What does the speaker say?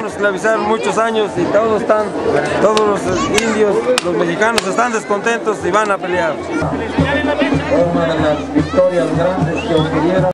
nos esclavizaron muchos años y todos los indios, los mexicanos están descontentos y van a pelear. Una de las victorias grandes que obtuvieron